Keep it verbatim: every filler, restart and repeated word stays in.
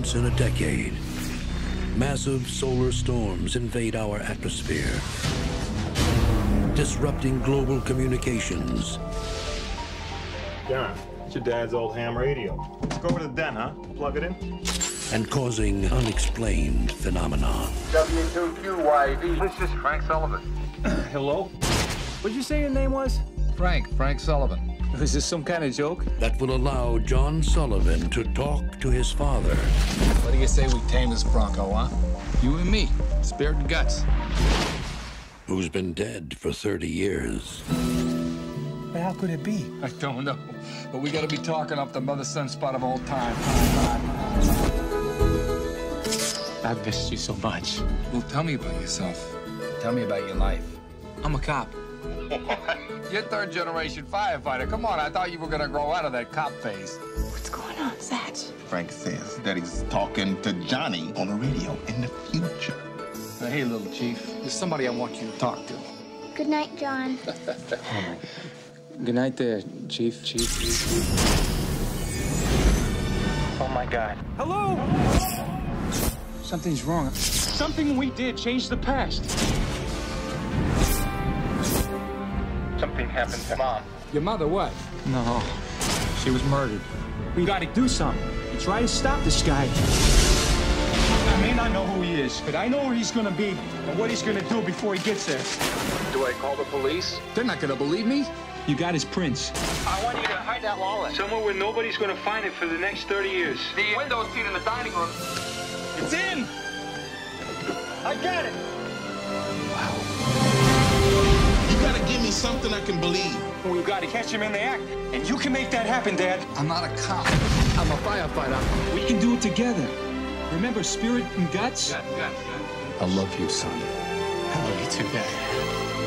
once in a decade. Massive solar storms invade our atmosphere, disrupting global communications. John, it's your dad's old ham radio. Let's go over to the den, huh? Plug it in. And causing unexplained phenomena. W two Q Y D. This is Frank Sullivan. Hello? What'd you say your name was? Frank, Frank Sullivan. Is this some kind of joke? That will allow John Sullivan to talk to his father. What do you say we tame this Bronco, huh? You and me, spirit and guts. Who's been dead for thirty years. But how could it be? I don't know, but we gotta be talking up the mother-son spot of old time. I've missed you so much. Well, tell me about yourself. Tell me about your life. I'm a cop. You're third-generation firefighter. Come on, I thought you were gonna grow out of that cop phase. What's going on, Satch? Frank says that he's talking to Johnny on the radio in the future. Now, hey, little chief, there's somebody I want you to talk to. Good night, John. Oh, good night there, Chief. Chief. Oh, my God. Hello? Something's wrong. Something we did changed the past. Something happened to Mom. Your mother, what? No. She was murdered. We gotta do something. And try to stop this guy. I may not know who he is, but I know where he's gonna be and what he's gonna do before he gets there. Do I call the police? They're not gonna believe me. You got his prints. I want you to hide that wallet somewhere where nobody's going to find it for the next thirty years. The window seat in the dining room. It's in! I got it! You gotta give me something I can believe. We've got to catch him in the act. And you can make that happen, Dad. I'm not a cop. I'm a firefighter. We can do it together. Remember spirit and guts? Gut, gut, gut. I love you, son. I love you too, Dad.